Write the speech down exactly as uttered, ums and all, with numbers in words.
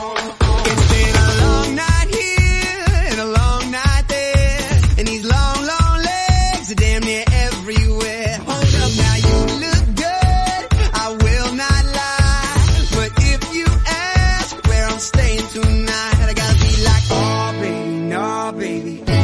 It's been a long night here and a long night there, and these long, long legs are damn near everywhere. Hold up now, you look good, I will not lie, but if you ask where I'm staying tonight, I gotta be like, oh baby, no baby.